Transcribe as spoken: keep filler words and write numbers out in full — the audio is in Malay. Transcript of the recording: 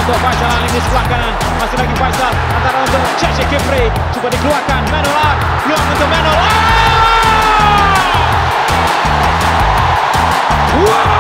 untuk Faisal Ali di sebelah kanan. Masih lagi Faisal antara untuk Cece Kipri. Cuba dikeluarkan. Manny Ott. Peluang untuk Manny Ott. Wow!